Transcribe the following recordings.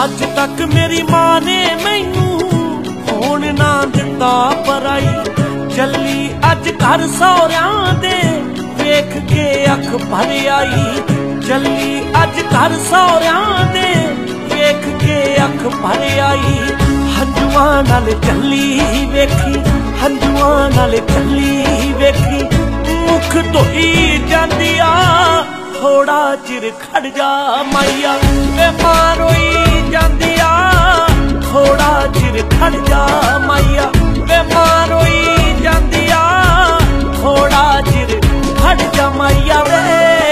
अज तक मेरी मां ने मैनू होण ना दिता पराई। चली अज घर सौहरियां दे वेख के अख भर आई। चली अज घर सौहरियां दे वेख के अख भर आई। हंजुआं नाल चली वेखी, हंजुआं नाल चली वेखी, मुख धोई जांदी आ। थोड़ा चिर खड़ जा माइया वे मां रोई जांदी आ। थोड़ा चिर खड़ जा माइया वे मां रोई जांदी आ। थोड़ा चिर खड़ जा माइया वे।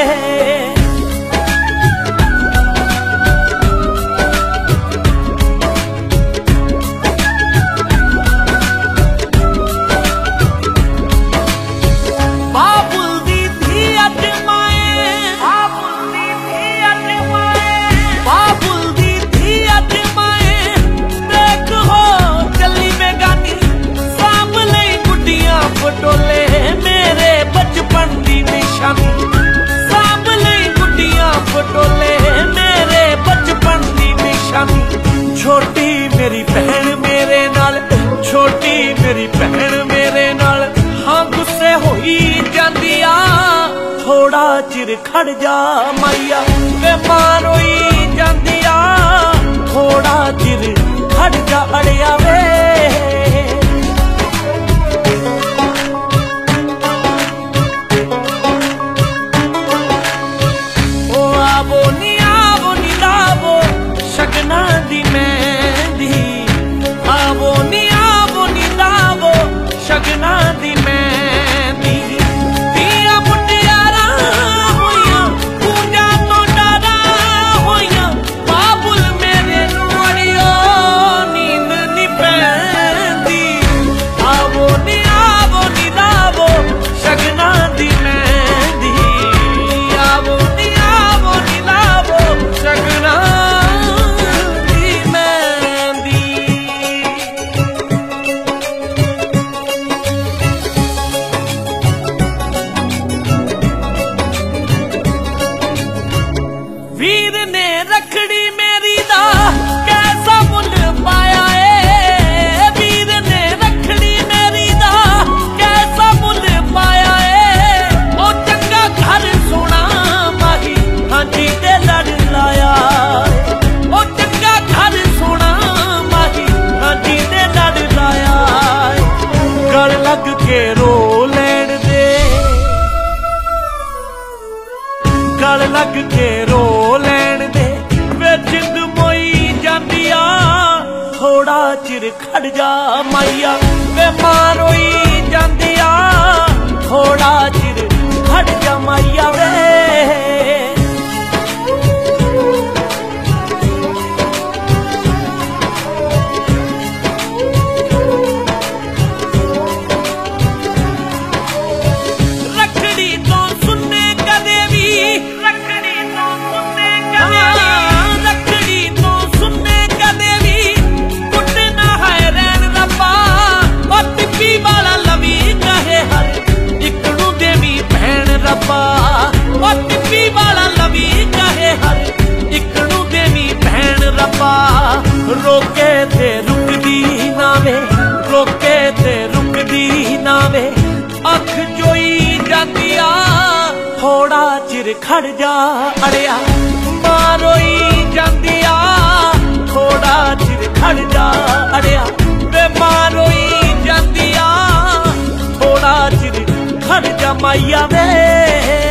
पटोले मेरे बचपन दी निशानी, सांभ लई गुड्डियां पटोले मेरे बचपन दी निशानी। छोटी मेरी बहन मेरे नाल, छोटी मेरी बहन मेरे नाल, हाँ गुस्से होई जांदी आ। थोड़ा चिर खड़ जा माइया वे मां रोई जांदी आ। थोड़ा चिर खड़ जा अड़िया वे। शगना दी मेहंदी आवो नी लावो शगना दी मेहंदी। दिया मुटियारा होइया पूजा तो डरा होइया। बाबुल मेरे नुड़ियो नींद नी पैंदी। आवो नी लावो शगना दी मेहंदी। आवो नी लावो शगना वीर ने रखड़ी मेरी दा कैसा मुल पाया है। वीर ने रखड़ी मेरी दा कैसा मुल पाया है। ओ चंगा घर सोना माही हांजी ते लड़ लाया। ओ चंगा घर सोना माही हांजी ते लड़ लाया। गल लग के रो लैण दे, गल लग के रो लैण दे वे जिंद मोई जांदी आ। थोड़ा चिर खड़ जा माइया वे मां रोई जांदी आ। थोड़ा चिर खड़ जा माइया वे। रखड़ी तो सुनने कदे भी, रखड़ी तो सुनने कदे भी, रखड़ी तो सुनने कदे भी कुटना है रैन रब्बा। और टिप्पी वाला लवी कहे हर इकड़ू देवी भैन रब्बा। और टिप्पी वाला लवी कहे हर इकड़ू देवी भैन रब्बा। रोके ते रुकदी ना वे, रोके ते रुकदी ना वे, अख जोई जांदी आ। थोड़ा चिर खड़ जा अड़िया मां रोई जांदी आ। थोड़ा चिर खड़ जा अड़िया वे मां रोई जांदी आ। थोड़ा चिर खड़ जा माइया वे।